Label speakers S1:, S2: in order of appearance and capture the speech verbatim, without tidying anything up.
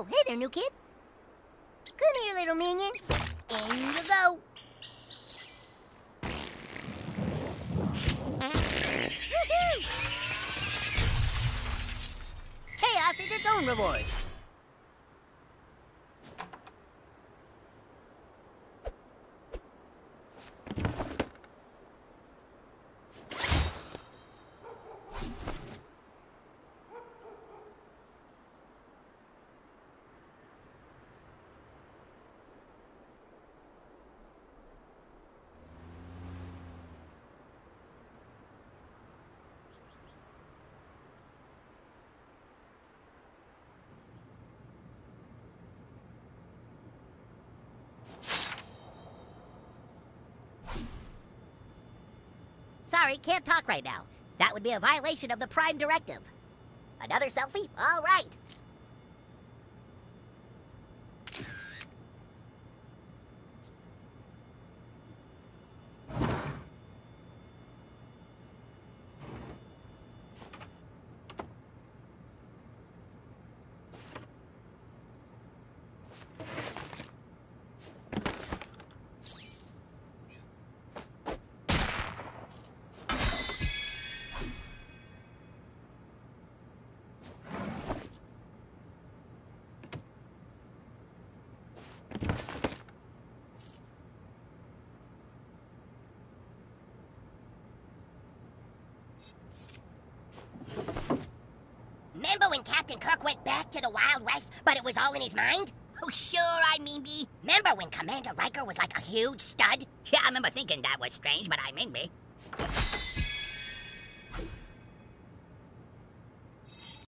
S1: Oh, hey there, new kid. Come here, little minion. In you go. Chaos is its own reward. Sorry, can't talk right now. That would be a violation of the Prime Directive. Another selfie? All right. Remember when Captain Kirk went back to the Wild West, but it was all in his mind? Oh, sure, I mean me. Remember when Commander Riker was like a huge stud?
S2: Yeah, I remember thinking that was strange, but I mean me.